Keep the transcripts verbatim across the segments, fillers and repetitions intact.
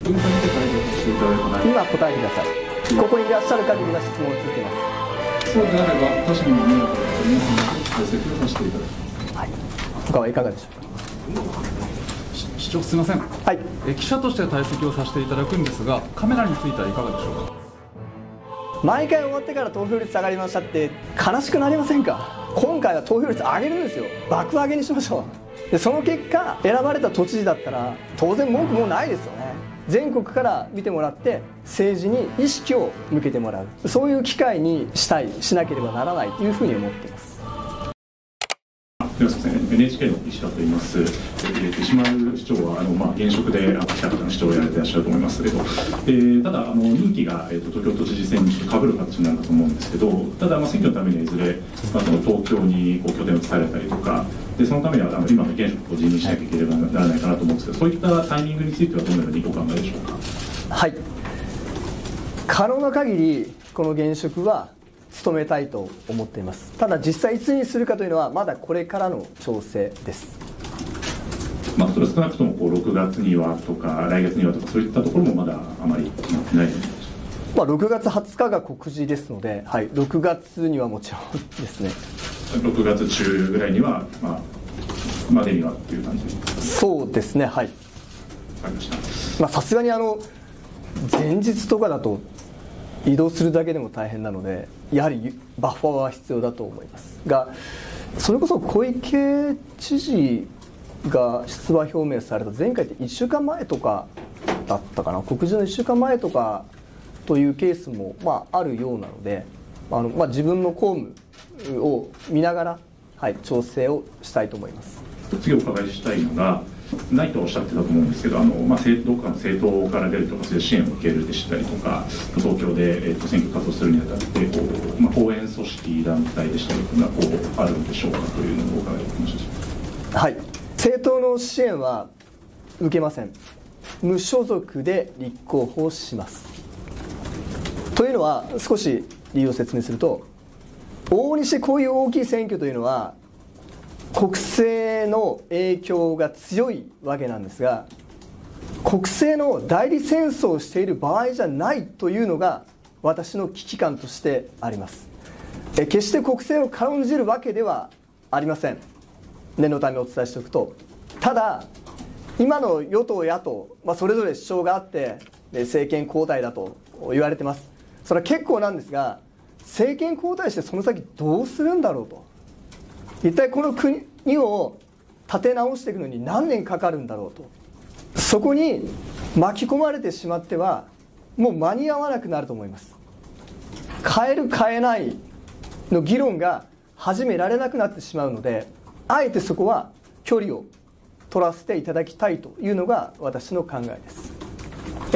今答えてください。ここにいらっしゃる限りは質問を続けます。 そうであれば他社にも迷惑をかけ皆さんに解析をさせていただきます。 はい、他はいかがでしょうか。 市長、すみません、 はい、 え記者として退席をさせていただくんですが、カメラについてはいかがでしょうか。 毎回終わってから投票率下がりましたって悲しくなりませんか。今回は投票率上げるんですよ。爆上げにしましょう。でその結果選ばれた都知事だったら当然文句もないですよね。全国から見てもらって政治に意識を向けてもらう、そういう機会にしたいしなければならないというふうに思っています。 ではすみません、エヌエイチケー の石田と言います。石丸市長はあの、まあ、現職で秋田の市長をやられていらっしゃると思いますけど、えー、ただあの任期が、えー、と東京都知事選にかぶる形になると思うんですけど、ただ、まあ、選挙のためにはいずれ、まあ、その東京にこう拠点を移されたりとかで、そのためにはあの今の現職を辞任しなきゃいけならないかなと思うんですけど、そういったタイミングについてはどのようにお考えでしょうか。 はい、可能な限りこの現職は務めたいと思っています。ただ実際いつにするかというのはまだこれからの調整です。 まあ、少なくともこうろくがつにはとか来月にはとかそういったところもまだあまり決まってないと思います。 まあ、ろくがつはつかが告示ですので、はい、ろくがつにはもちろんですね。 ろくがつ中ぐらいには、まあ、までにはっていう感じです。 そうですね、はい。 わかりました。 まあ、さすがにあの前日とかだと移動するだけでも大変なので、やはりバッファーは必要だと思いますが、それこそ小池知事が出馬表明された前回っていっしゅうかんまえとかだったかな、告示のいっしゅうかんまえとかというケースも、まあ、あるようなので、あの、まあ、自分の公務を見ながら、はい、調整をしたいと思います。 次お伺いしたいのが、ないとおっしゃってたと思うんですけど、あの、まあ、どこかの政党から出るとかそういう支援を受けるでしたりとか、東京で、えー、と選挙活動するにあたってこう、まあ、後援組織団体でしたりというのはこうあるんでしょうかというのをお伺いできました。 はい、政党の支援は受けません。無所属で立候補します。というのは少し理由を説明すると、往々にしてこういう大きい選挙というのは国政の影響が強いわけなんですが、国政の代理戦争をしている場合じゃないというのが私の危機感としてあります。え決して国政を軽んじるわけではありません。念のためお伝えしておくと、ただ今の与党野党、まあ、それぞれ主張があって政権交代だと言われてます。それは結構なんですが、政権交代してその先どうするんだろうと、一体この国を立て直していくのに何年かかるんだろうと、そこに巻き込まれてしまってはもう間に合わなくなると思います。変える変えないの議論が始められなくなってしまうので、あえてそこは距離を取らせていただきたいというのが私の考えです。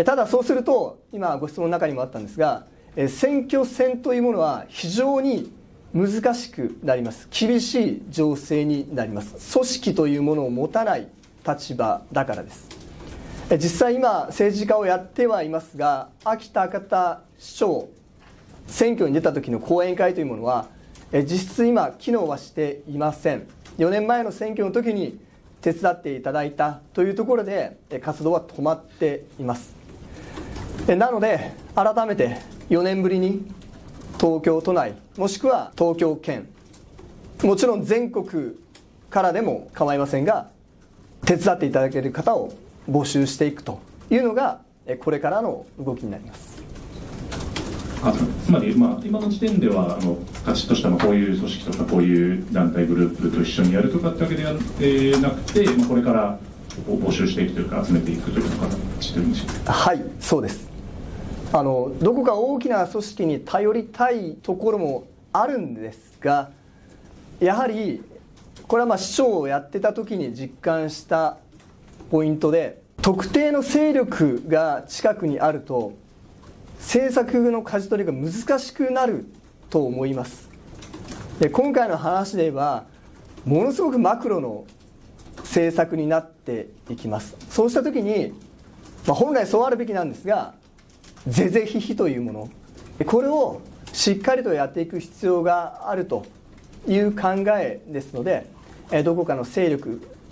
ただそうすると、今ご質問の中にもあったんですが、選挙戦というものは非常に難しくなります。厳しい情勢になります。組織というものを持たない立場だからです。実際今政治家をやってはいますが、秋田博多市長選挙に出た時の講演会というものは実質今機能はしていません。よねんまえの選挙の時に手伝っていただいたというところで活動は止まっています。なので改めてよねんぶりに東京都内もしくは東京圏、もちろん全国からでも構いませんが、手伝っていただける方を募集していくというのがこれからの動きになります。 あつまり、まあ、今の時点ではあのカチッとした、まあ、こういう組織とかこういう団体グループと一緒にやるとかってわけではなくて、まあ、これから募集していくというか集めていくという形でるんでしょうか。 はい、そうです。あのどこか大きな組織に頼りたいところもあるんですが、やはりこれはまあ市長をやってた時に実感したポイントで、特定の勢力が近くにあると政策の舵取りが難しくなると思います。で今回の話で言えばものすごくマクロの政策になっていきます。そうした時に、まあ、本来そうあるべきなんですが、是々非々というもの、これをしっかりとやっていく必要があるという考えですので、どこかの勢力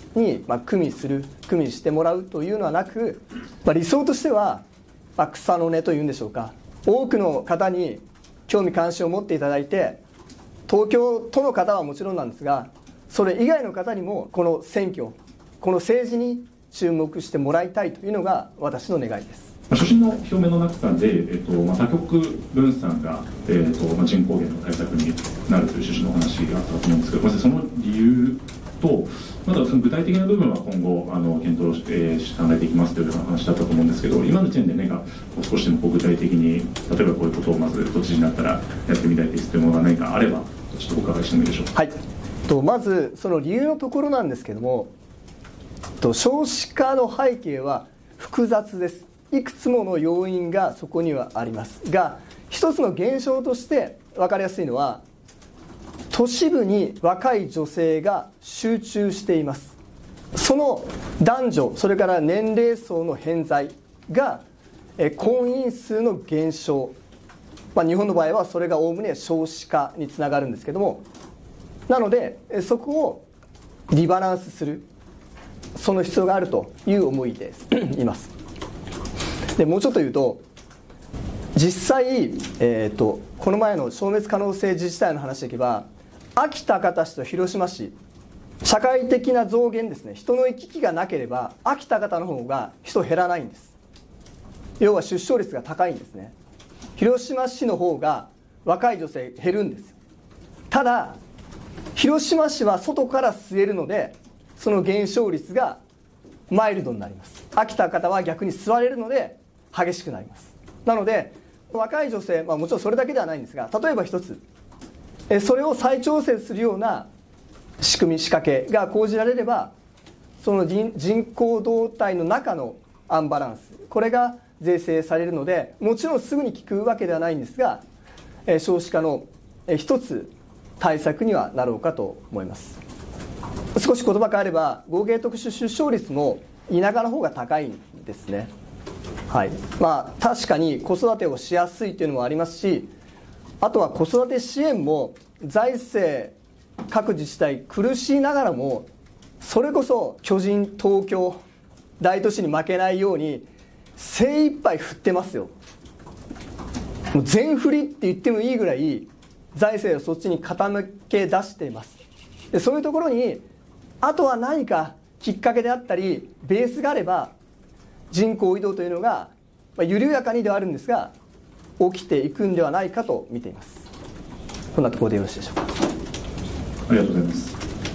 に、まあ、組みする組みしてもらうというのはなく、まあ、理想としては、まあ、草の根というんでしょうか、多くの方に興味関心を持っていただいて、東京都の方はもちろんなんですが、それ以外の方にもこの選挙、この政治に注目してもらいたいというのが私の願いです。 所信の表明の中で、えっとまあ、多極分散が、えっとまあ、人口減の対策になるという趣旨の話があったと思うんですけど、まずその理由と、またその具体的な部分は今後あの検討して、えー、考えていきますというような話だったと思うんですけど、今の時点で何か少しでもこう具体的に、例えばこういうことをまず都知事になったらやってみたいですというものが何かあれば、ちょっとお伺いしてもいいでしょうか。 はい、とまずその理由のところなんですけども、と少子化の背景は複雑です。いくつもの要因がそこにはありますが、一つの現象として分かりやすいのは、都市部に若い女性が集中しています。その男女、それから年齢層の偏在が婚姻数の減少、まあ、日本の場合はそれがおおむね少子化につながるんですけども、なのでそこをリバランスする、その必要があるという思いでいます。でもうちょっと言うと、実際、えー、とこの前の消滅可能性自治体の話でいけば、秋田方市と広島市、社会的な増減ですね、人の行き来がなければ秋田方の方が人減らないんです。要は出生率が高いんですね。広島市の方が若い女性減るんですよ。ただ広島市は外から吸えるので、その減少率がマイルドになります。秋田方は逆に吸われるので激しくなります。なので若い女性、まあ、もちろんそれだけではないんですが、例えば一つそれを再調整するような仕組み仕掛けが講じられれば、その 人, 人口動態の中のアンバランス、これが是正されるので、もちろんすぐに効くわけではないんですが、少子化の一つ対策にはなろうかと思います。少し言葉変えれば、合計特殊出生率も田舎の方が高いんですね。はい、まあ確かに子育てをしやすいというのもありますし、あとは子育て支援も財政各自治体苦しいながらも、それこそ巨人東京大都市に負けないように精一杯振ってますよ。もう全振りって言ってもいいぐらい財政をそっちに傾け出しています。でそういうところにあとは何かきっかけであったりベースがあれば、人口移動というのが、まあ、緩やかにではあるんですが起きていくんではないかと見ています。こんなところでよろしいでしょうか。 ありがとうございます。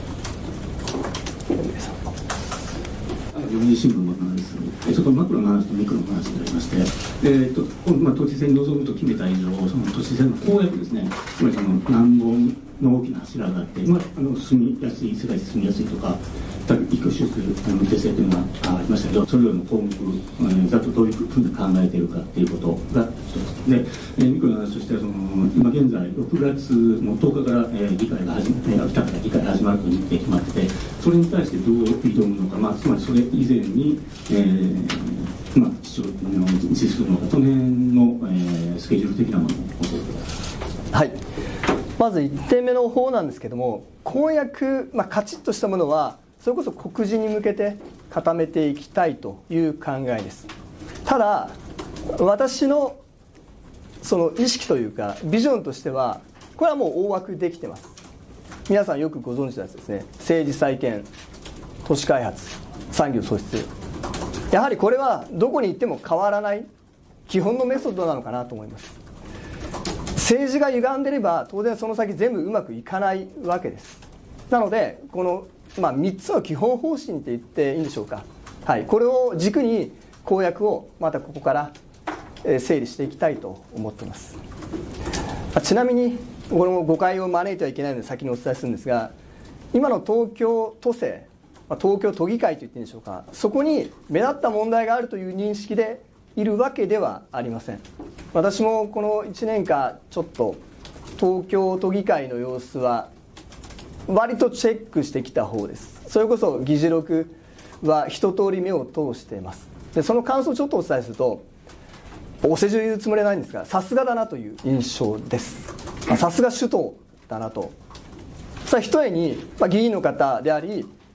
読売新聞の話です。ちょっとマクロの話とミクロの話になりまして、えーとまあ、都知事選に臨むと決めた以上、その都知事選の公約ですね、つまりその何本の大きな柱があって、まあ、あの住みやすい、世界で住みやすいとか、育種する是正というのがありましたけど、それぞれの項目、えー、ざっとどういうふうに考えているかということが一つで、えー、ミクロの話としてはその、今現在、ろくがつのとおかから、えー、議会が始まって、秋田から議会が始まると日程決まってて、それに対してどう挑むのか、まあ、つまりそれ以前に、えーまあ、市長の実施するのか、その辺の、えー、スケジュール的なものを教えてください。 はい、まずいってんめの方なんですけども、公約、まあ、カチッとしたものはそれこそ告示に向けて固めていきたいという考えです。ただ私のその意識というかビジョンとしては、これはもう大枠できてます。皆さんよくご存知のやつですね。政治再建、都市開発、産業創出、やはりこれはどこに行っても変わらない基本のメソッドなのかなと思います。政治が歪んでれば当然その先全部うまくいかないわけです。なのでこのまあ、みっつの基本方針って言っていいんでしょうか、はい、これを軸に公約をまたここから整理していきたいと思っています。ちなみにこれも誤解を招いてはいけないので先にお伝えするんですが、今の東京都政、東京都議会と言っていいんでしょうか、そこに目立った問題があるという認識でいるわけではありません。私もこのいちねんかんちょっと東京都議会の様子は割とチェックしてきた方です。それこそ議事録は一通り目を通しています。でその感想をちょっとお伝えすると、お世辞を言うつもりはないんですが、さすがだなという印象です。さすが首都だなと。さあひとえに、まあ、議員の方であり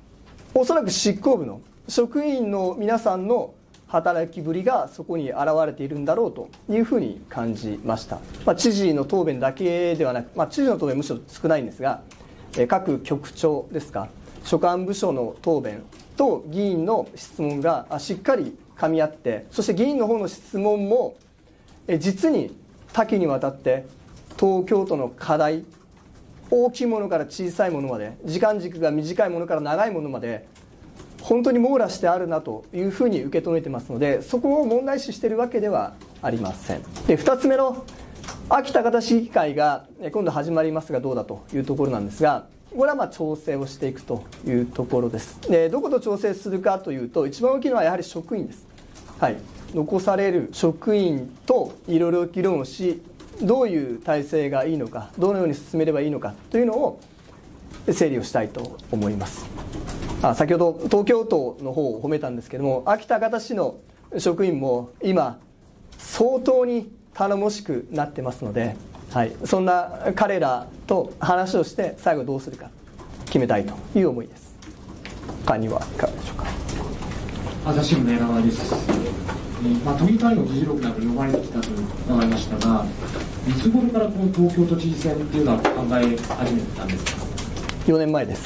おそらく執行部の職員の皆さんの働きぶりがそこに現れているんだろうというふうに感じました。まあ、知事の答弁だけではなく、まあ、知事の答弁むしろ少ないんですが、え各局長ですか、所管部署の答弁と議員の質問がしっかり噛み合って、そして議員の方の質問も実に多岐にわたって東京都の課題、大きいものから小さいものまで、時間軸が短いものから長いものまで本当に網羅してあるなというふうに受け止めてますので、そこを問題視しているわけではありません。で、ふたつめの秋田方市議会が今度始まりますがどうだというところなんですが、これはまあ調整をしていくというところです。で、どこと調整するかというと、一番大きいのはやはり職員です。はい、残される職員といろいろ議論をし、どういう体制がいいのか、どのように進めればいいのかというのを整理をしたいと思います。あ、先ほど東京都の方を褒めたんですけども、秋田方市の職員も今相当に頼もしくなってますので、はい、そんな彼らと話をして最後どうするか決めたいという思いです。他にはいかがでしょうか。 朝日新聞の柳川です。えーまあ、都議会の議事録など呼ばれてきたと伺いましたが、いつ頃からこの東京都知事選っていうのは考え始めたんですか。 よねんまえです。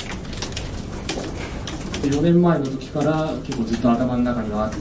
よねんまえの時から結構ずっと頭の中にはあって、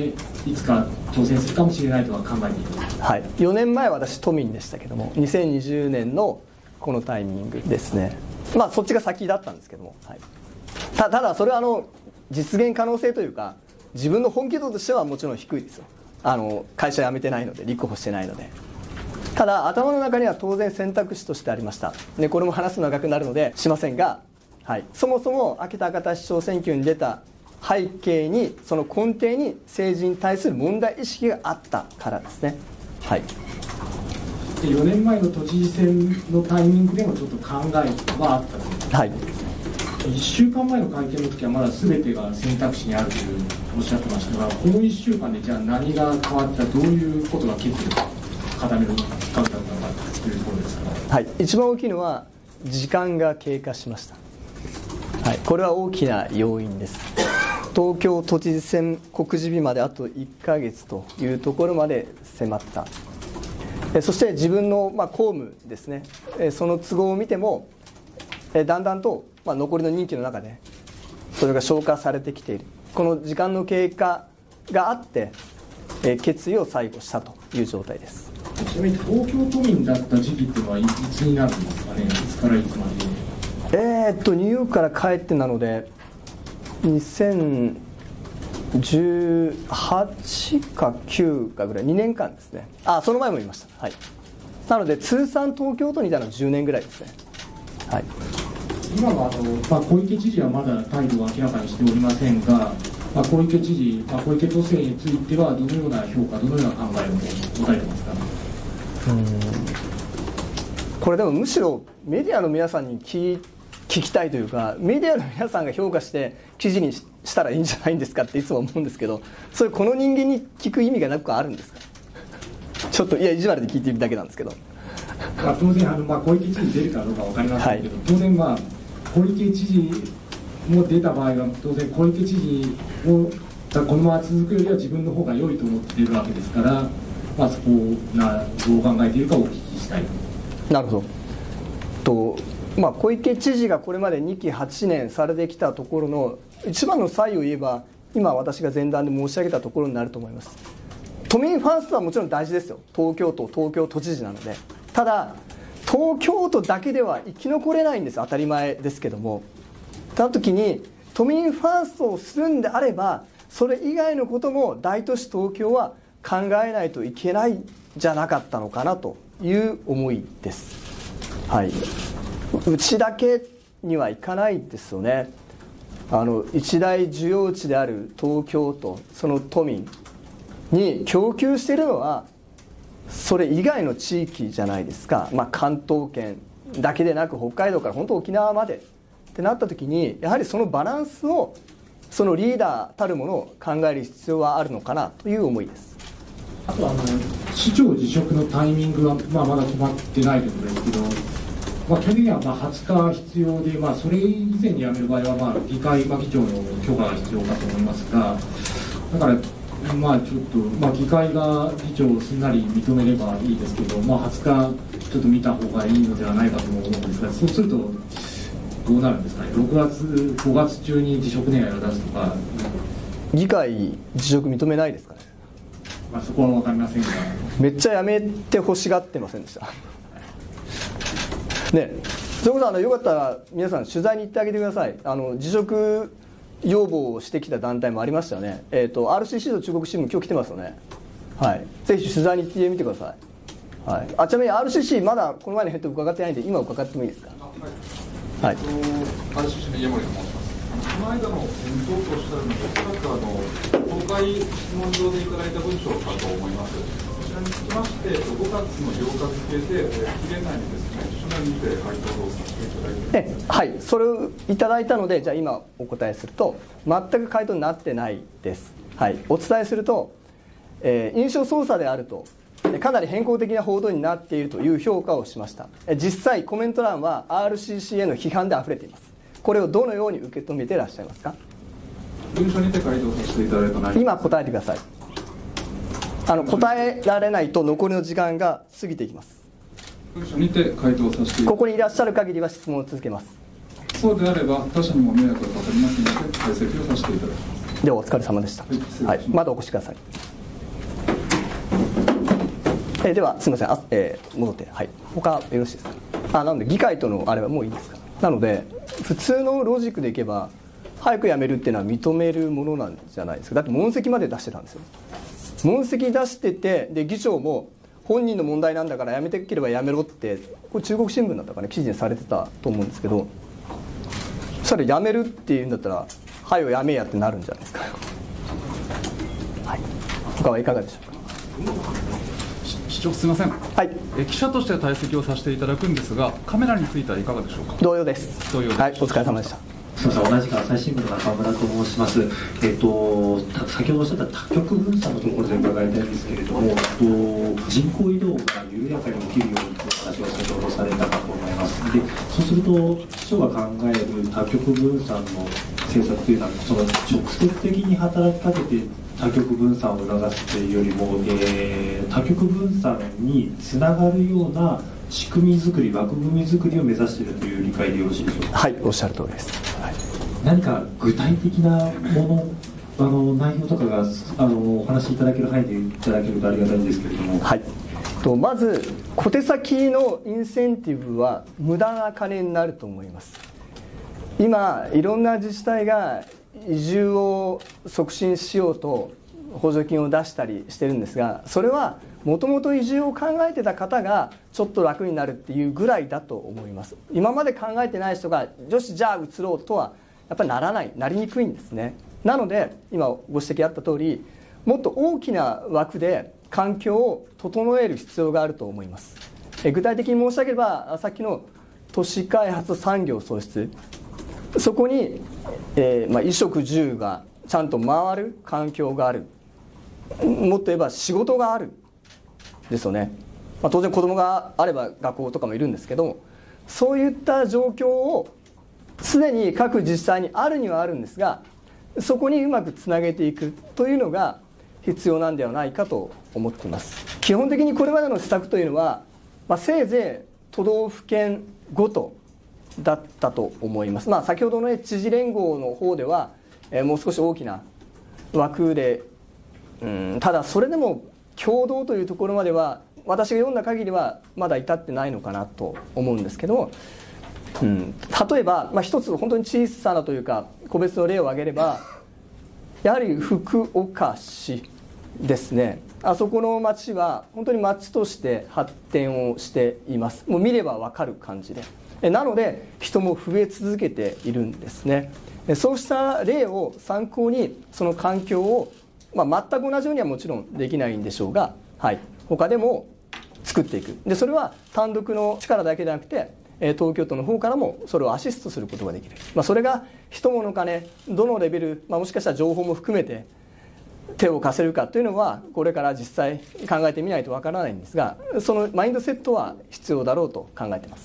いつか挑戦するかもしれないとは考えている。 はい、よねんまえは私都民でしたけども、にせんにじゅうねんのこのタイミングですね。まあそっちが先だったんですけども、はい、た, ただそれはあの実現可能性というか、自分の本気度としてはもちろん低いですよ。あの会社辞めてないので、立候補してないので。ただ頭の中には当然選択肢としてありました。でこれも話すの長くなるのでしませんが、はい、そもそも秋田方市長選挙に出た背景に、その根底に政治に対する問題意識があったからですね。はい、 でよねんまえの都知事選のタイミングでもちょっと考えはあったと。 はい、 いっしゅうかんまえの会見の時はまだ全てが選択肢にあるというおっしゃってましたが、このいっしゅうかんでじゃあ何が変わった、どういうことが決定を固めるきっかけだったのかというところですか。 はい、一番大きいのは時間が経過しました。はい、これは大きな要因です。東京都知事選告示日まであといっかげつというところまで迫った。そして自分のまあ公務ですね、その都合を見てもだんだんとまあ残りの任期の中でそれが消化されてきている。この時間の経過があって決意を最後したという状態です。 ちなみに東京都民だった時期っていうのはいつになるんですかね。いつからいつまで。 えー、っとニューヨークから帰ってなのでにせんじゅうはちかきゅうかぐらい、にねんかんですね。あ、その前もいました。はい、なので通算東京都にいたのはじゅうねんぐらいですね。はい、 今はあの、まあ、小池知事はまだ態度を明らかにしておりませんが、まあ、小池知事、まあ、小池都政についてはどのような評価、どのような考えを持たれてますか。 うーん、これでもむしろメディアの皆さんに聞聞きたいというか、メディアの皆さんが評価して記事にしたらいいんじゃないんですかっていつも思うんですけど、それこの人間に聞く意味がなくあるんですか。ちょっといや意地悪で聞いてみるだけなんですけど、 まあ、当然あの、まあ、小池知事出るかどうか分かりませんけど、はい、当然、まあ、小池知事も出た場合は当然小池知事をこのまま続くよりは自分の方が良いと思っているわけですから、まあ、そこなどう考えているかをお聞きしたい。 なるほどと、まあ、小池知事がこれまでにきはちねんされてきたところの一番の差異を言えば、今私が前段で申し上げたところになると思います。都民ファーストはもちろん大事ですよ。東京都、東京都知事なので。ただ東京都だけでは生き残れないんです。当たり前ですけども、その時に都民ファーストをするんであれば、それ以外のことも大都市東京は考えないといけないんじゃなかったのかなという思いです。はい、うちだけにはいかないですよね。あの一大需要地である東京都、その都民に供給しているのはそれ以外の地域じゃないですか。まあ、関東圏だけでなく北海道から本当沖縄までってなった時に、やはりそのバランスをそのリーダーたるものを考える必要はあるのかなという思いです。 あとあの市長辞職のタイミングは、まあ、まだ決まってないということですけど、 まあ、基本的にはまあはつか必要で、まあ、それ以前に辞める場合はまあ議会、まあ、議長の許可が必要かと思いますが、だから、まあ、ちょっと、まあ、議会が議長をすんなり認めればいいですけど、まあ、はつかちょっと見た方がいいのではないかと思うんですが、そうするとどうなるんですかね、ろくがつ、ごがつ中に辞職願を出すとか。 議会辞職認めないですかね。 まあ、そこは分かりませんが、 めっちゃやめて欲しがってませんでしたね。それこそあのよかったら皆さん取材に行ってあげてください。あの辞職要望をしてきた団体もありましたよね。えっ、ー、と アールシーシー と中国新聞今日来てますよね。はい、ぜひ取材に行ってみてください。はい、あ、ちなみに アールシーシー まだこの前の返答伺ってないんで今伺ってもいいですか。はい、 アールシーシー の家森と申します。この間の返答とおっしゃるのは、おそらくあの公開質問状でいただいた文章かと思います。こちらにつきまして、ごがつのようか付で、期限内にですね、書面にて回答をさせていただいています。 はい、それをいただいたので、じゃあ今お答えすると、全く回答になってないです。はい、お伝えすると、えー、印象操作であると、かなり変更的な報道になっているという評価をしました。実際コメント欄は アールシーシー への批判であふれています。これをどのように受け止めていらっしゃいますか。 文書にて回答させていただいた内容、 今答えてください。あの答えられないと残りの時間が過ぎていきます。 文書にて回答させていただいて、 ここにいらっしゃる限りは質問を続けます。 そうであれば他者にも迷惑がかかりますので退席をさせていただきます。 ではお疲れ様でした。はい、まだお越しください。えー、ではすみません、あ、えー、戻って、はい、他よろしいですか。あ、なので議会とのあれはもういいですか。なので普通のロジックでいけば早く辞めるっていうのは認めるものなんじゃないですか。だって問責まで出してたんですよ。問責出してて、で議長も本人の問題なんだから辞めてければ辞めろって、これ中国新聞だったかね、記事にされてたと思うんですけど、それ辞めるっていうんだったら早よ辞めやってなるんじゃないですか。はい、他はいかがでしょうか。 市長、すみません、 はい、 え記者として退席をさせていただくんですが、カメラについてはいかがでしょうか。 同様です。 同様です。 はい、お疲れ様でした。 すみません、同じく朝日新聞の中村と申します。えっと、先ほどおっしゃった多極分散のところで伺いたいんですけれども、えっと、人口移動が緩やかに起きるようにという話を先ほどされたかと思います。で、そうすると、市長が考える多極分散の政策というのは、その直接的に働きかけて多極分散を促すというよりも、えー、多極分散につながるような仕組み作り、枠組み作りを目指しているという理解でよろしいでしょうか。 はい、おっしゃる通りです。はい、 何か具体的なもの、あの内容とかがあのお話しいただける範囲でいただけるとありがたいんですけれども。 はい、とまず小手先のインセンティブは無駄な金になると思います。今いろんな自治体が移住を促進しようと補助金を出したりしてるんですが、それはもともと移住を考えてた方がちょっと楽になるっていうぐらいだと思います。今まで考えてない人がよしじゃあ移ろうとはやっぱりならない、なりにくいんですね。なので今ご指摘あった通り、もっと大きな枠で環境を整える必要があると思います。え具体的に申し上げれば、さっきの都市開発産業創出、そこに、えーまあ、衣食住がちゃんと回る環境がある、もっと言えば仕事があるですよね。まあ、当然子供があれば学校とかもいるんですけど、そういった状況をすでに各自治体にあるにはあるんですが、そこにうまくつなげていくというのが必要なんではないかと思っています。基本的にこれまでの施策というのは、まあ、せいぜい都道府県ごとだったと思います。まあ、先ほどの、ね、知事連合の方では、えー、もう少し大きな枠で、うん、ただそれでも共同というところまでは私が読んだ限りはまだ至ってないのかなと思うんですけど、うん、例えば、まあ、一つ本当に小さなというか個別の例を挙げれば、やはり福岡市ですね。あそこの町は本当に町として発展をしています。もう見れば分かる感じで、なので人も増え続けているんですね。そうした例を参考にその環境を、まあ、全く同じようにはもちろんできないんでしょうが、はい、他でも作っていく。でそれは単独の力だけでなくて東京都の方からもそれをアシストすることができる、まあ、それが人物金どのレベル、まあ、もしかしたら情報も含めて手を貸せるかというのはこれから実際考えてみないとわからないんですが、そのマインドセットは必要だろうと考えています。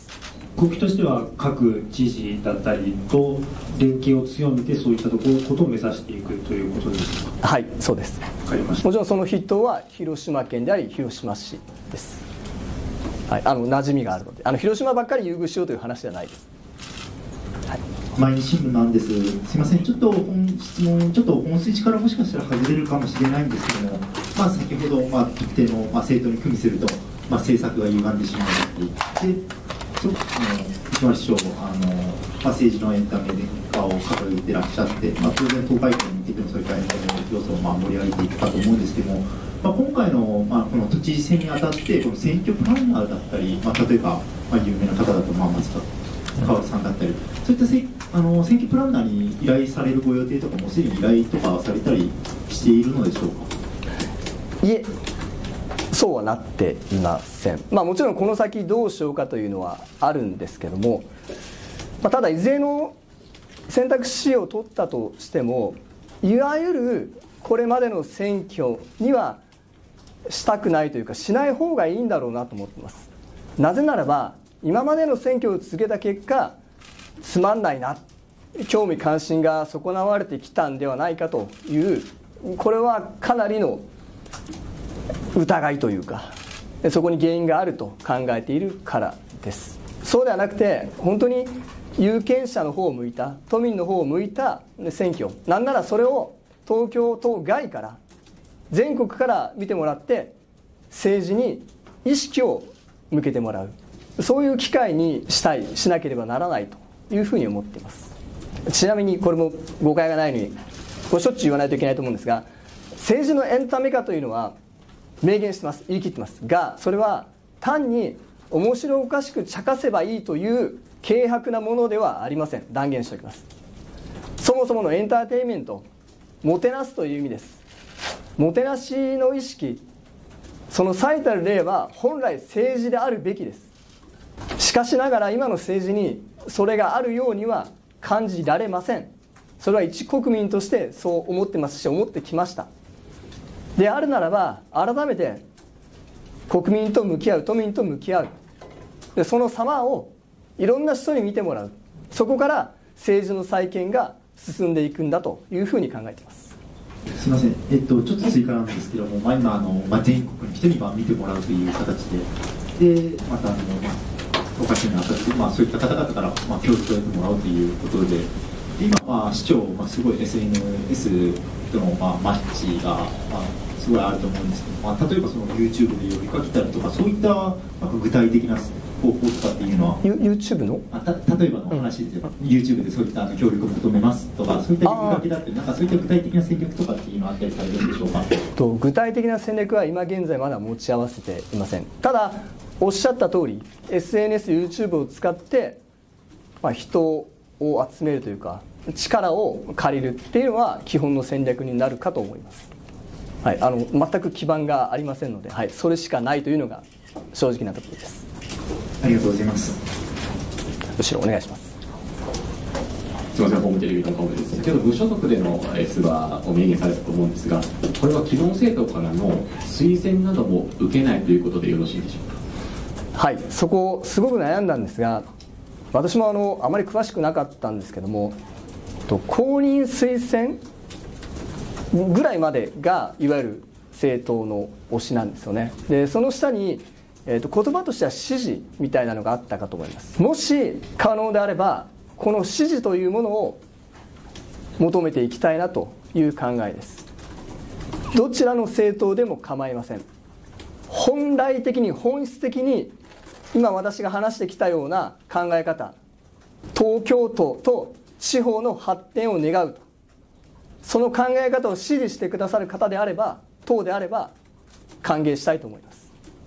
動きとしては各知事だったりと連携を強めてそういったところことを目指していくということですか。 はい、そうです。 分かりました。 もちろんその筆頭は広島県であり広島市です。はい、あの馴染みがあるので、あの広島ばっかり優遇しようという話ではないです。はい、 毎日新聞なんです。すみません、ちょっと本質問、ちょっと本筋からもしかしたら外れるかもしれないんですけども、まあ、先ほど、まあ、特定の、まあ、政党に組みすると、まあ、政策が歪んでしまうで、すごくあの石原市長あの、まあ、政治のエンタメ化を掲げてらっしゃって、まあ、当然、党外交に向けてもそういったエンタメの要素をまあ盛り上げていくかと思うんですけども、まあ、今回の、まあ、この都知事選にあたって、この選挙プランナーだったり、まあ、例えば、まあ、有名な方だと、まあ、松川さんだったり、そういったせあの選挙プランナーに依頼されるご予定とかも、すでに依頼とかされたりしているのでしょうか。 いえ、そうはなっていません。まあ、もちろんこの先どうしようかというのはあるんですけども、まあ、ただいずれの選択肢を取ったとしても、いわゆるこれまでの選挙にはしたくないというか、しない方がいいんだろうなと思っています。なぜならば今までの選挙を続けた結果、つまんないな、興味関心が損なわれてきたんではないかという、これはかなりの疑いというか、そこに原因があると考えているからです。そうではなくて、本当に有権者の方を向いた、都民の方を向いた選挙、なんならそれを東京都外から全国から見てもらって、政治に意識を向けてもらう、そういう機会にしたい、しなければならないというふうに思っています。ちなみにこれも誤解がないように、これしょっちゅう言わないといけないと思うんですが、政治のエンタメ化というのは明言してます、言い切ってますが、それは単に面白おかしく茶化せばいいという軽薄なものではありません。断言しておきます。そもそものエンターテインメント、もてなすという意味です。もてなしの意識、その最たる例は本来政治であるべきです。しかしながら今の政治にそれがあるようには感じられません。それは一国民としてそう思ってますし、思ってきました。であるならば改めて国民と向き合う、都民と向き合う、でその様をいろんな人に見てもらう、そこから政治の再建が進んでいくんだというふうに考えています。 すみません、えっと、ちょっと追加なんですけども、まあ、今あの、まあ、全国の人にまあ見てもらうという形で、でまたあの、まあ、おかしいなと、まあ、そういった方々から、まあ、協力を得てもらおうということで、で今、まあ、市長、まあ、すごい エスエヌエス との、まあ、マッチが、まあ、すごいあると思うんですけど、まあ、例えばその YouTube で呼びかけたりとか、そういったなんか具体的な方法とかっていうのは、 YouTube のあた例えばの話で、うん、YouTube でそういったあの協力を求めますとか、そういった呼びかけだって、なんかそういった具体的な戦略とかっていうのはあったりされるんでしょうか。 と具体的な戦略は今現在まだ持ち合わせていません。ただおっしゃった通り エスエヌエス、YouTube を使って、まあ、人を集めるというか力を借りるっていうのは基本の戦略になるかと思います。はい、あの全く基盤がありませんので、はい、それしかないというのが正直なところです。 ありがとうございます。 後ろお願いします。 すみません、ホームテレビの顔です。先ほど無所属での出馬を明言されたと思うんですが、これは既存政党からの推薦なども受けないということでよろしいでしょうか。 はい、そこすごく悩んだんですが、私もあのあまり詳しくなかったんですけども、と公認推薦ぐらいまでがいわゆる政党の推しなんですよね。でその下にえー、と言葉としては支持みたいなのがあったかと思います。もし可能であればこの支持というものを求めていきたいなという考えです。どちらの政党でも構いません。本来的に本質的に今私が話してきたような考え方、東京都と地方の発展を願うと、その考え方を支持してくださる方であれば、党であれば歓迎したいと思います。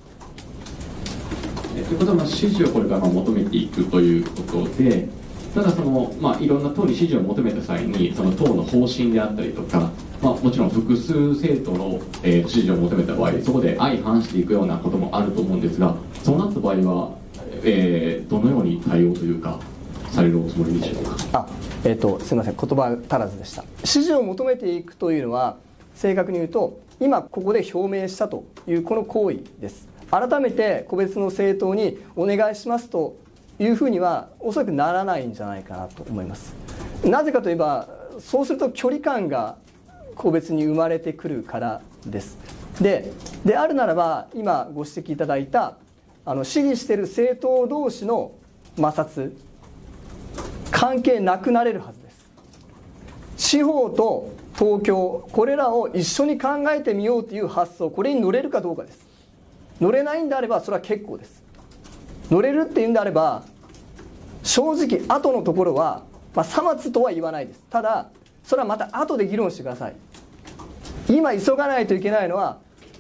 ということは、まあ、支持をこれから求めていくということで、ただその、まあ、いろんな党に支持を求めた際にその党の方針であったりとか、まあ、もちろん複数政党の、えー、支持を求めた場合、そこで相反していくようなこともあると思うんですが、そうなった場合は、えー、どのように対応というかされるおつもりでしょうか。 あ、えーと、すみません、言葉足らずでした。支持を求めていくというのは正確に言うと今ここで表明したというこの行為です。改めて個別の政党にお願いしますというふうにはおそらくならないんじゃないかなと思います。なぜかといえば、そうすると距離感が個別に生まれてくるからです。で、であるならば、今ご指摘いただいたあの支持している政党同士の摩擦、関係なくなれるはずです。地方と東京、これらを一緒に考えてみようという発想、これに乗れるかどうかです。乗れないんであればそれは結構です。乗れるっていうんであれば、正直後のところは、まあ、さ末とは言わないです。ただそれはまた後で議論してください。今急がないといけないのは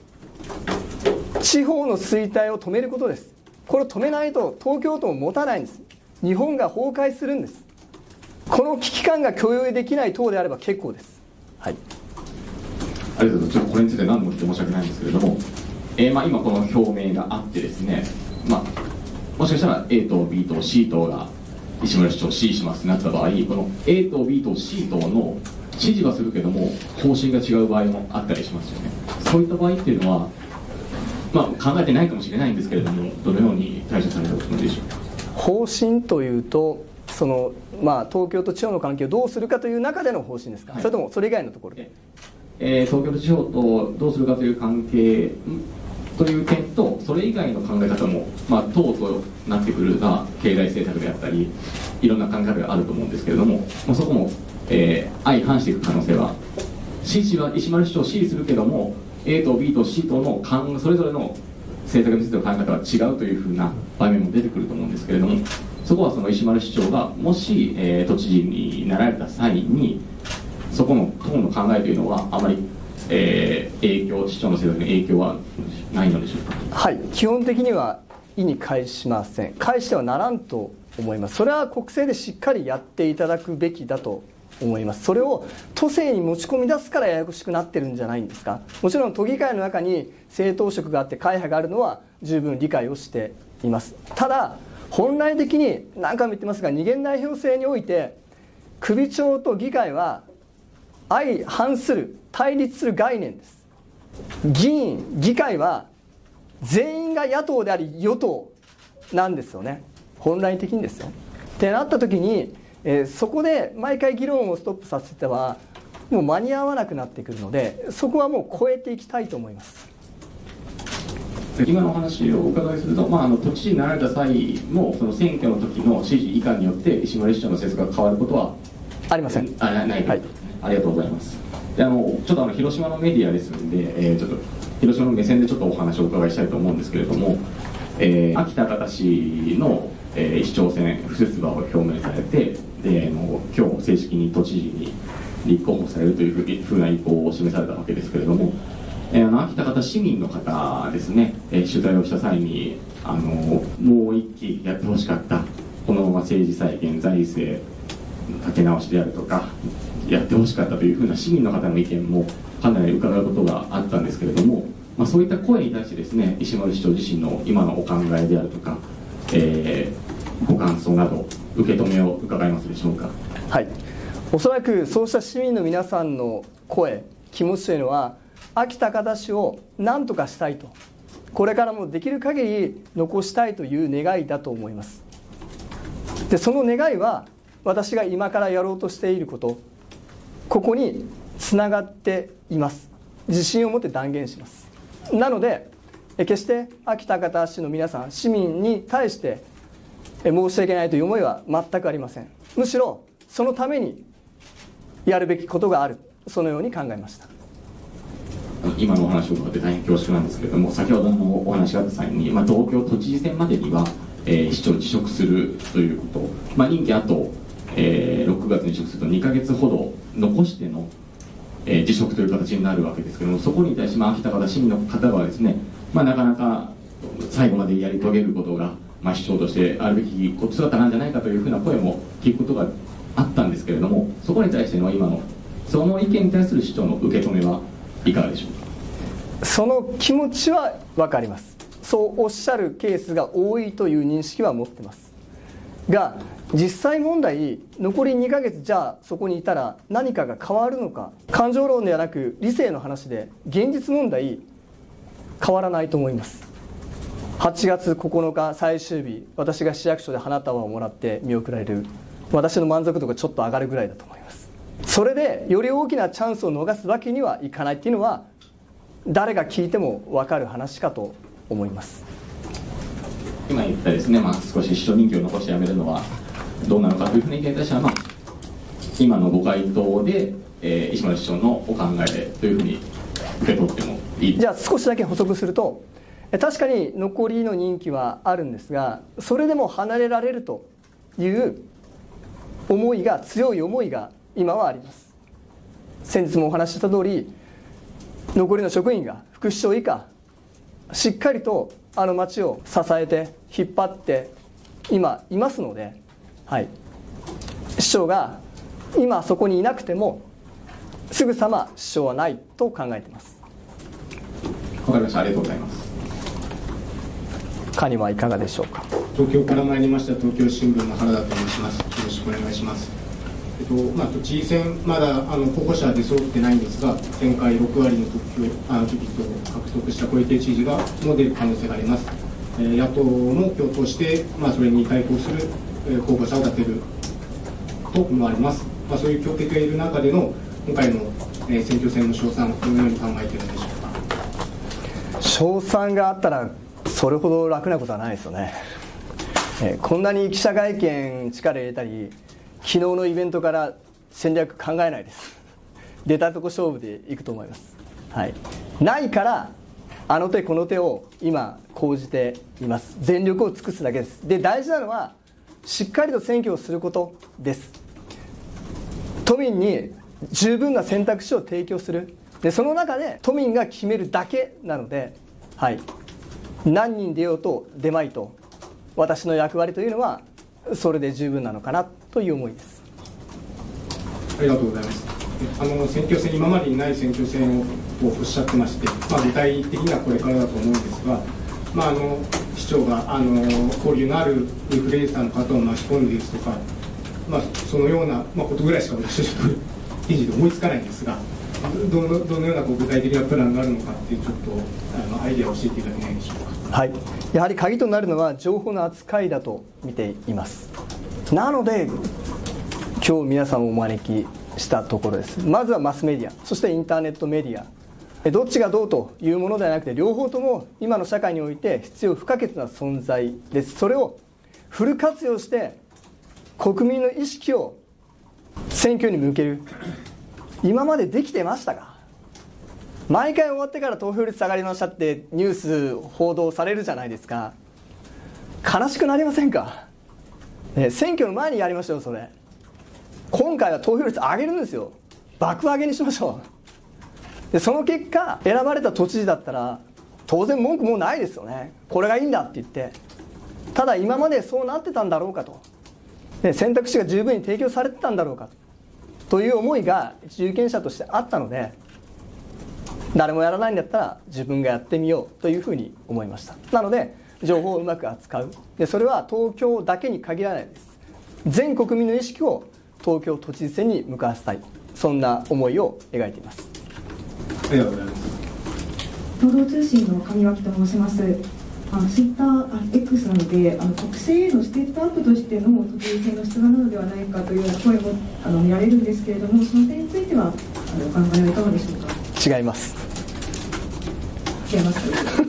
地方の衰退を止めることです。これを止めないと東京都も持たないんです。日本が崩壊するんです。この危機感が共有できない党であれば結構です。はい、 ありがとうございます。ちょっとこれについて何度も言って申し訳ないんですけれども、えーまあ、今この表明があってですね、まあ、もしかしたら A 党 B 党 C 党が石丸市長を支持しますとなった場合、この A 党 B 党 C 党の支持はするけども方針が違う場合もあったりしますよね。そういった場合っていうのは、まあ、考えてないかもしれないんですけれども、どのように対処されたおつもりでしょうか。 方針というとその、まあ、東京と地方の関係をどうするかという中での方針ですか、はい、それともそれ以外のところで、 えー、東京と地方とどうするかという関係という点と、それ以外の考え方も、まあ、党となってくるが経済政策であったりいろんな考え方があると思うんですけれども、まあ、そこも、えー、相反していく可能性は、支持は石丸市長を支持するけども A と B と C とのそれぞれの政策についての考え方は違うというふうな場面も出てくると思うんですけれども、そこはその石丸市長がもし、えー、都知事になられた際にそこの党の考えというのはあまり、えー、影響市長の政策に影響はないのでしょうか。 はい、基本的には意に介しません。介してはならんと思います。それは国政でしっかりやっていただくべきだと思います。それを都政に持ち込み出すからややこしくなってるんじゃないんですか。もちろん都議会の中に政党色があって会派があるのは十分理解をしています。ただ本来的に何回も言ってますが、二元代表制において首長と議会は相反する対立する概念です。議員議会は全員が野党であり与党なんですよね、本来的にですよ。ってなった時に、えー、そこで毎回議論をストップさせてはもう間に合わなくなってくるので、そこはもう超えていきたいと思います。 今のお話をお伺いすると、まあ、あの都知事になられた際もその選挙の時の支持以下によって石丸市長の政策が変わることはありません。 あないと、はい、ありがとうございます。であのちょっとあの広島のメディアですので、えー、ちょっと広島の目線でちょっとお話をお伺いしたいと思うんですけれども、えー、秋田方市の、えー、市長選不出馬を表明されて、でもう今日正式に都知事に立候補されるというふうな意向を示されたわけですけれども、えー、あの秋田方市民の方ですね、えー、取材をした際にあのもう一期やってほしかった、このまま政治再建財政立て直しであるとかやってほしかったというふうな市民の方の意見もかなり伺うことがあったんですけれども、まあ、そういった声に対してですね、石丸市長自身の今のお考えであるとか、えー、ご感想など受け止めを伺えますでしょうか。 はい、おそらくそうした市民の皆さんの声気持ちというのは秋田方市を何とかしたいと、これからもできる限り残したいという願いだと思います。でその願いは私が今からやろうとしていること、ここにつながっています。自信を持って断言します。なので決して秋田方市の皆さん市民に対して申し訳ないという思いは全くありません。むしろそのためにやるべきことがある、そのように考えました。 今のお話を伺って大変恐縮なんですけれども、先ほどのお話があった際に、まあ、東京都知事選までには、えー、市長を辞職するということ、まあ、任期あと、えー、ろくがつに辞職するとにかげつほど残しての、えー、辞職という形になるわけですけれども、そこに対して、まあ、秋田方市民の方はですね、まあ、なかなか最後までやり遂げることが、まあ、市長としてあるべきことだったなんじゃないかというふうな声も聞くことがあったんですけれども、そこに対しての今のその意見に対する市長の受け止めはいかがでしょうか。 その気持ちは分かります。そうおっしゃるケースが多いという認識は持ってますが、実際問題残りにかげつじゃあそこにいたら何かが変わるのか、感情論ではなく理性の話で現実問題変わらないと思います。 はちがつここのか最終日、私が市役所で花束をもらって見送られる、私の満足度がちょっと上がるぐらいだと思います。それでより大きなチャンスを逃すわけにはいかないっていうのは誰が聞いても分かる話かと思います。 今言ったですね、まあ、少し市長任期を残して辞めるのはどうなのかというふうに言対しては、まあ、今のご回答で、えー、石丸市長のお考えというふうに受け取ってもいい。 じゃあ少しだけ補足すると、確かに残りの任期はあるんですが、それでも離れられるという思いが、強い思いが今はあります。先日もお話しした通り、残りの職員が副市長以下しっかりとあの町を支えて引っ張って今いますので、はい、市長が今そこにいなくてもすぐさま支障はないと考えています。 わかりました。ありがとうございます。 カニはいかがでしょうか。 東京から参りました東京新聞の原田と申します。よろしくお願いします。えっとまあ、都知事選まだあの候補者は出揃ってないんですが、前回ろく割の得票あの議席を獲得した小池知事がも出る可能性があります。えー、野党も共闘して、まあ、それに対抗する、えー、候補者を立てると思われます。まあ、そういう強敵がいる中での今回の、えー、選挙戦の勝算、どのように考えているのでしょうか。 勝算があったらそれほど楽なことはないですよね。えー、こんなに記者会見力入れたり、昨日のイベントから戦略考えないです。出たとこ勝負でいくと思います。はい、ないからあの手この手を今講じています。全力を尽くすだけです。で、大事なのはしっかりと選挙をすることです。都民に十分な選択肢を提供する。で、その中で都民が決めるだけなので、はい、何人出ようと出まいと、私の役割というのはそれで十分なのかなという思いです。 ありがとうございます。あの選挙戦、今までにない選挙戦をおっしゃってまして、まあ、具体的にはこれからだと思うんですが、まあ、あの市長があの交流のあるインフルエンサーの方を巻き込んでですとか、まあ、そのような、まあ、ことぐらいしか私はちょっと記事で思いつかないんですが、どのどのようなこう具体的なプランがあるのかっていうちょっとあのアイデアを教えていただけないでしょうか。 はい、やはり鍵となるのは情報の扱いだと見ています。なので今日皆さんをお招きしたところです。まずはマスメディア、そしてインターネットメディア、どっちがどうというものではなくて、両方とも今の社会において必要不可欠な存在です。それをフル活用して国民の意識を選挙に向ける。今までできてましたか。毎回終わってから投票率下がりましたってニュース報道されるじゃないですか。悲しくなりませんか、ね、選挙の前にやりましょう。それ今回は投票率上げるんですよ。爆上げにしましょう。でその結果選ばれた都知事だったら当然文句もうないですよね。これがいいんだって言って、ただ今までそうなってたんだろうかと、で選択肢が十分に提供されてたんだろうかという思いが有権者としてあったので、誰もやらないんだったら自分がやってみようというふうに思いました。なので情報をうまく扱う。でそれは東京だけに限らないです。全国民の意識を東京都知事選に向かわせたい、そんな思いを描いています。 ありがとうございます。 労働通信の上脇と申します。あのツイッター、X なので、あの国政へのステップアップとしての都知事選の出馬なのではないかというような声もあの見られるんですけれども、その点についてはあのお考えはいかがでしょうか。 違います。 違います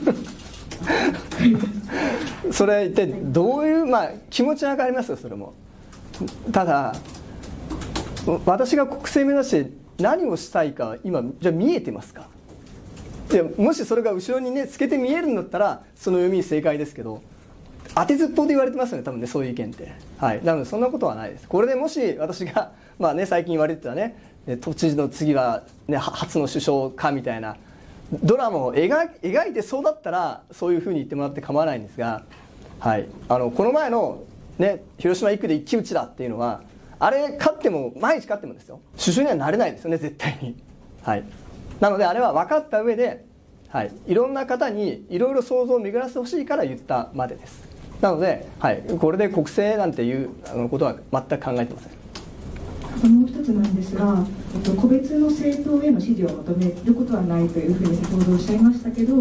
それ一体どういう、まあ、気持ちは分かりますよ。それもただ私が国政目指して何をしたいか今じゃ見えてますか。でもしそれが後ろにね透けて見えるんだったらその読み正解ですけど、当てずっぽうで言われてますよね、多分ね、そういう意見って。はい、なのでそんなことはないです。これでもし私が、まあね、最近言われてたね、都知事の次は、ね、初の首相かみたいなドラマを描い、描いてそうだったらそういうふうに言ってもらって構わないんですが、はい、あのこの前の、ね、広島いっ区で一騎打ちだっていうのは、あれ勝っても毎日勝ってもですよ、首相にはなれないですよね、絶対に。はい、なのであれは分かった上で、はい、いろんな方にいろいろ想像を巡らせてほしいから言ったまでです。なので、はい、これで国政なんていうことは全く考えてません。 もう一つなんですが、えっと、個別の政党への支持を求めることはないというふうに先ほどおっしゃいましたけど、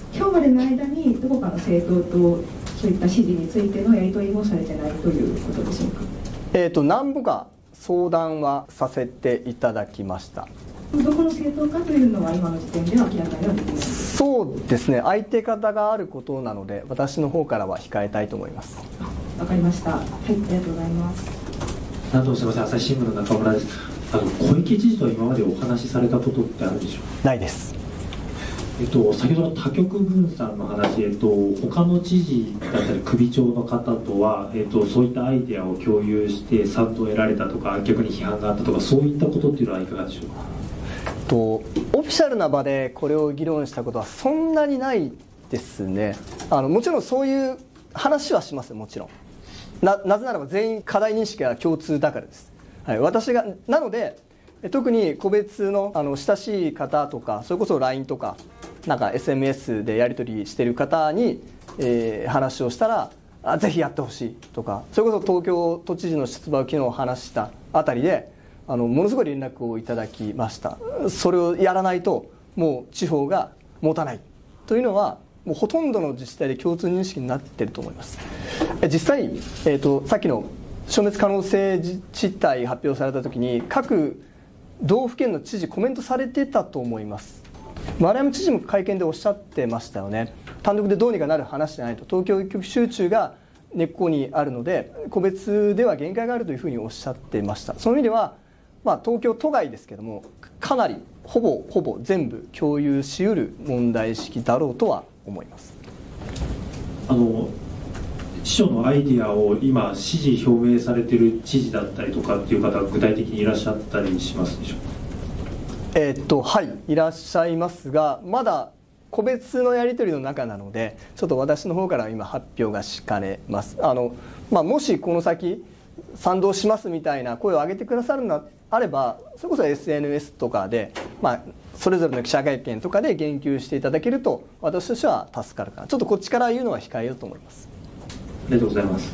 今日までの間にどこかの政党とそういった指示についてのやり取りもされてないということでしょうか。 えーと何度か相談はさせていただきました。 どこの政党かというのは今の時点では明らかにはできない。 そうですね、相手方があることなので私の方からは控えたいと思います。 わかりました。はい、ありがとうございます。 何度もすみません、朝日新聞の中村です。あの小池知事と今までお話しされたことってあるでしょうか。 ないです。 えっと、先ほどの多極分散の話、えっと、他の知事だったり首長の方とは、えっと、そういったアイデアを共有して賛同を得られたとか逆に批判があったとかそういったことっていうのはいかがでしょうか。 とオフィシャルな場でこれを議論したことはそんなにないですね。あのもちろんそういう話はします。もちろん な, なぜならば全員課題認識が共通だからです、はい、私がなので特に個別 の, あの親しい方とかそれこそ ライン とかなんか エスエヌエス でやり取りしている方に、えー、話をしたらあぜひやってほしいとか、それこそ東京都知事の出馬を昨日話したあたりであのものすごい連絡をいただきました。それをやらないともう地方が持たないというのはもうほとんどの自治体で共通認識になっていると思います。実際、えー、とさっきの消滅可能性実態発表された時に各道府県の知事コメントされてたと思います。丸山知事も会見でおっしゃってましたよね。単独でどうにかなる話じゃないと、東京一極集中が根っこにあるので個別では限界があるというふうにおっしゃってました。その意味では、まあ、東京都外ですけどもかなりほぼほぼ全部共有しうる問題意識だろうとは思います。 あの市長のアイディアを今支持表明されている知事だったりとかっていう方が具体的にいらっしゃったりしますでしょうか。 えー、っとはいいらっしゃいますがまだ個別のやり取りの中なのでちょっと私の方から今発表がしかねます。あの、まあ、もしこの先賛同しますみたいな声を上げてくださるのであればそれこそ エスエヌエス とかで、まあ、それぞれの記者会見とかで言及していただけると私としては助かるかな。ちょっとこっちから言うのは控えようと思います。 ありがとうございます。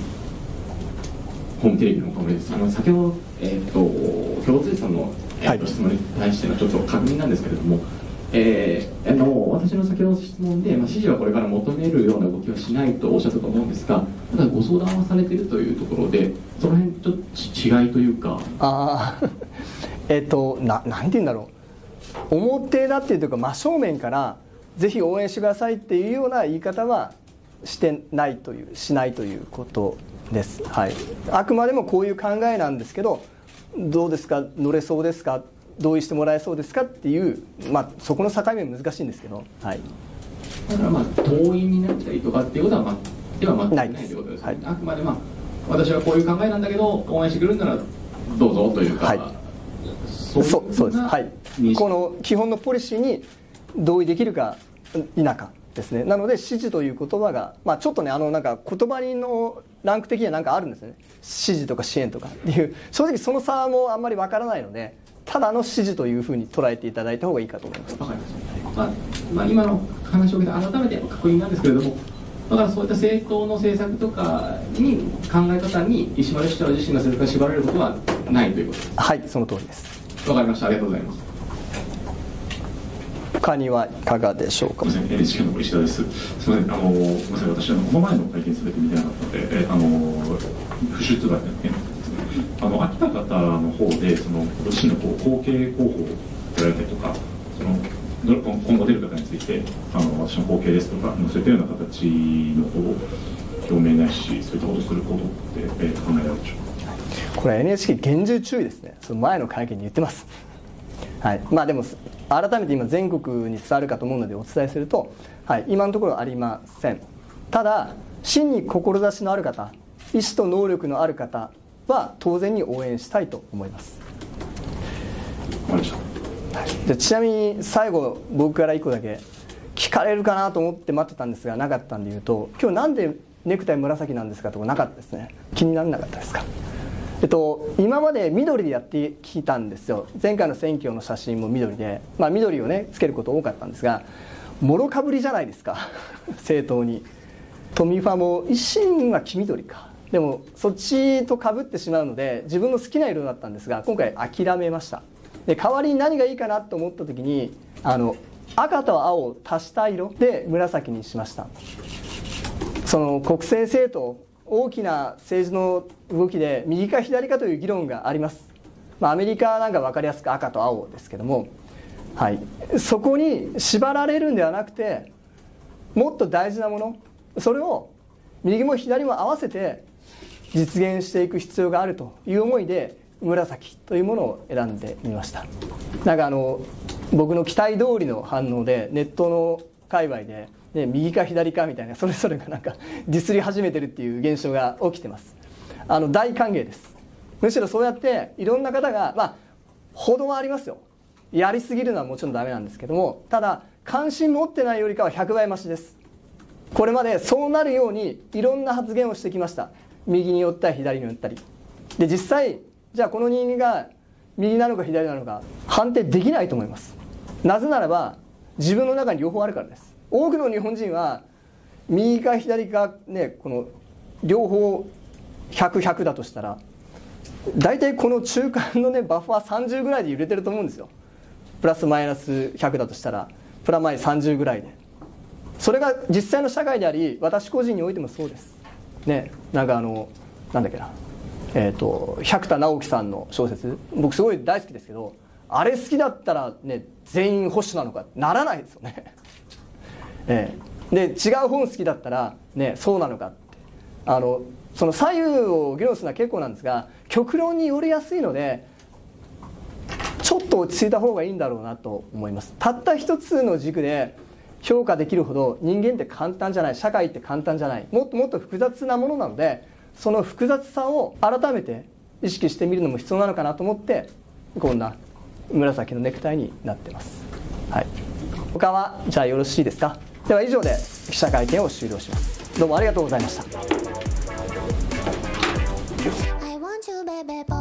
ホームテレビの岡村です。あの先ほど、えー、と共通さんの、えーとはい、質問に対してのちょっと確認なんですけれども、えー、あの私の先ほどの質問で、まあ、支持はこれから求めるような動きはしないとおっしゃったと思うんですが、ただご相談はされているというところでその辺ちょっと違いというか。 あえっとななんて言うんだろう、表だっていうか真正面からぜひ応援してくださいっていうような言い方はしてないというしないということです、はい、あくまでもこういう考えなんですけどどうですか乗れそうですか同意してもらえそうですかっていう、まあ、そこの境目は難しいんですけど、はい、 だからまあ党員になったりとかっていうことは、まあ、では全くないということです、はい、あくまでまあ私はこういう考えなんだけど応援してくれるならどうぞというか、はい、 そうそうです、はい、この基本のポリシーに同意できるか否かですね。なので支持という言葉が、まあ、ちょっとねあのなんか言葉のランク的には何かあるんですね。支持とか支援とかっていう正直その差もあんまりわからないのでただの支持というふうに捉えていただいた方がいいかと思います。 わかりました、まあまあ、今の話を受けて改めて確認なんですけれどもだからそういった政党の政策とかに考え方に石丸市長自身の政策が縛られることはないということです。 はいその通りです。 わかりました。ありがとうございます。 他にはいかがでしょうか。 すみません、エヌエイチケー の石田です。すみません、あの、ごめんなさい、私、あの、この前の会見すべて見てなかったので、え、あの、不出馬の件ですね。あの、秋田方の方で、その、ご自身のこう後継候補をやられたりとか、その、今後出る方について、あの、私の後継ですとか、そういったような形のこう表明ないし、そういったことをすることって、え、考えられるでしょうか。 これ エヌエイチケー 厳重注意ですね。その前の会見に言ってます。はい、まあでも改めて今全国に伝わるかと思うのでお伝えすると、はい、今のところありません。ただ真に志のある方、意思と能力のある方は当然に応援したいと思います。 わかりました。 はい、じゃちなみに最後僕からいっこだけ聞かれるかなと思って待ってたんですがなかったんで言うと、今日なんでネクタイ紫なんですかとかなかったですね。気にならなかったですか。えっと、今まで緑でやってきたんですよ。前回の選挙の写真も緑で、まあ、緑をねつけること多かったんですがもろかぶりじゃないですか政党に。都民ファも維新は黄緑かでもそっちとかぶってしまうので自分の好きな色だったんですが今回諦めました。で代わりに何がいいかなと思った時にあの赤と青を足した色で紫にしました。その国政政党、大きな政治の動きで右か左かという議論があります。まあ、アメリカなんか分かりやすく赤と青ですけども、はい、そこに縛られるんではなくて、もっと大事なもの、それを右も左も合わせて実現していく必要があるという思いで紫というものを選んでみました。なんかあの僕の期待通りの反応でネットの界隈で、ね、右か左かみたいなそれぞれがなんかディスり始めてるっていう現象が起きてます。あの大歓迎です。むしろそうやっていろんな方が、まあ程はありますよ。やりすぎるのはもちろんダメなんですけども、ただ関心持ってないよりかはひゃくばい増しです。これまでそうなるようにいろんな発言をしてきました。右に寄ったり左に寄ったりで、実際じゃあこの人間が右なのか左なのか判定できないと思います。なぜならば自分の中に両方あるからです。多くの日本人は右か左かね、この両方ひゃく、ひゃくだとしたら大体この中間のねバッファーさんじゅうぐらいで揺れてると思うんですよ。プラスマイナスひゃくだとしたらプラマイさんじゅうぐらいで、それが実際の社会であり私個人においてもそうですね。なんかあのなんだっけな、えーと百田直樹さんの小説、僕すごい大好きですけど、あれ好きだったらね全員保守なのかならないですよね、えー、で違う本好きだったらねそうなのかって、あのその左右を議論するのは結構なんですが、極論に寄りやすいのでちょっと落ち着いた方がいいんだろうなと思います。たった一つの軸で評価できるほど人間って簡単じゃない、社会って簡単じゃない、もっともっと複雑なものなので、その複雑さを改めて意識してみるのも必要なのかなと思ってこんな紫のネクタイになってます、はい、他はじゃあよろしいですか。では以上で記者会見を終了します。どうもありがとうございました。